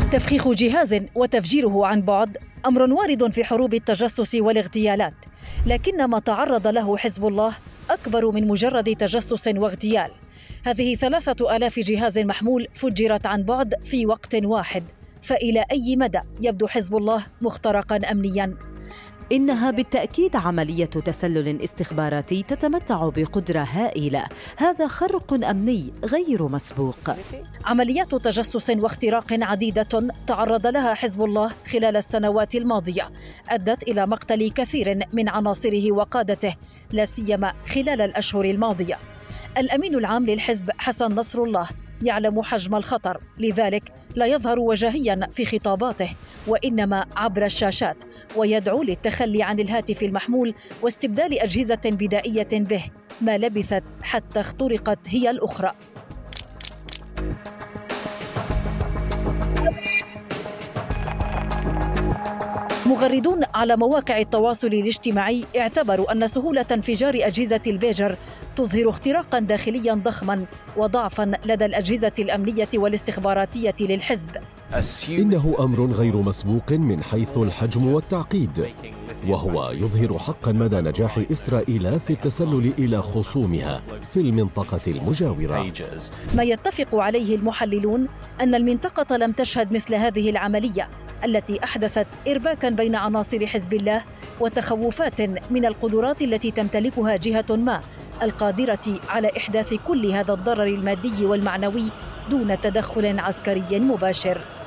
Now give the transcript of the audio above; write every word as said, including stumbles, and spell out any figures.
تفخيخ جهاز وتفجيره عن بعد أمر وارد في حروب التجسس والاغتيالات، لكن ما تعرض له حزب الله أكبر من مجرد تجسس واغتيال. هذه ثلاثة آلاف جهاز محمول فجرت عن بعد في وقت واحد، فإلى أي مدى يبدو حزب الله مخترقاً أمنياً؟ إنها بالتأكيد عملية تسلل استخباراتي تتمتع بقدرة هائلة. هذا خرق أمني غير مسبوق. عمليات تجسس واختراق عديدة تعرض لها حزب الله خلال السنوات الماضية، أدت إلى مقتل كثير من عناصره وقادته، لا سيما خلال الأشهر الماضية. الأمين العام للحزب حسن نصر الله يعلم حجم الخطر، لذلك لا يظهر وجاهياً في خطاباته وإنما عبر الشاشات، ويدعو للتخلي عن الهاتف المحمول واستبدال أجهزة بدائية به، ما لبثت حتى اخترقت هي الأخرى. مغردون على مواقع التواصل الاجتماعي اعتبروا أن سهولة انفجار أجهزة البيجر تظهر اختراقاً داخلياً ضخماً وضعفاً لدى الأجهزة الأمنية والاستخباراتية للحزب. إنه أمر غير مسبوق من حيث الحجم والتعقيد، وهو يظهر حقاً مدى نجاح إسرائيل في التسلل إلى خصومها في المنطقة المجاورة. ما يتفق عليه المحللون أن المنطقة لم تشهد مثل هذه العملية التي أحدثت إرباكاً بين عناصر حزب الله وتخوفات من القدرات التي تمتلكها جهة ما القادرة على إحداث كل هذا الضرر المادي والمعنوي دون تدخل عسكري مباشر.